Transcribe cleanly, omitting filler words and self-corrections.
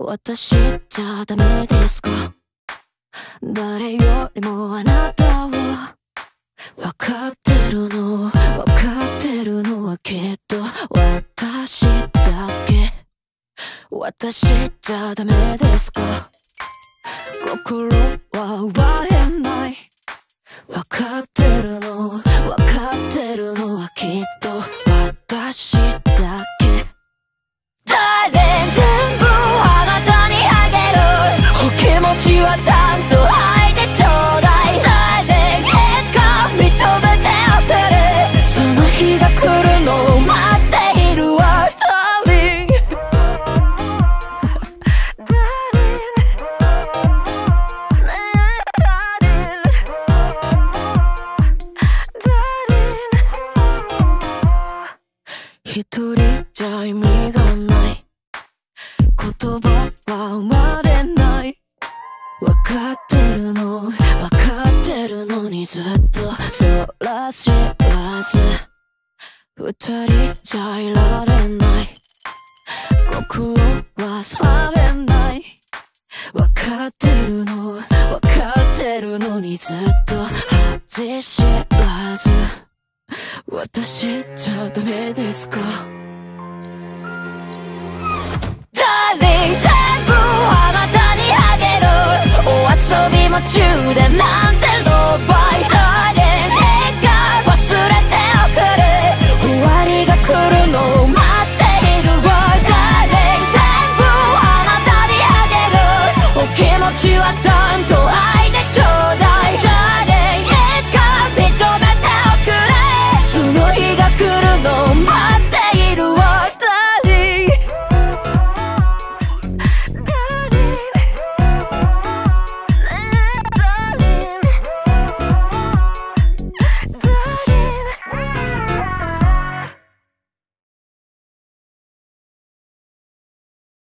私じゃダメですか？誰よりもあなたを分かってるのはきっと私だけ。私じゃダメですか？心は割れない。分かってるのはきっと私だけ。誰全部あなたにあげる。お気持ちは担当吐いてちょうだい。誰いつか認めておくれ。その日が来るのを待っているわ Darling一人じゃ意味がない。言葉は生まれない。分かってるのにずっとそら知らず。二人じゃいられない。心はまれない。分かってるのにずっと恥知らず。私じゃダメですか？ Darling 全部あなたにあげる。お遊び夢中で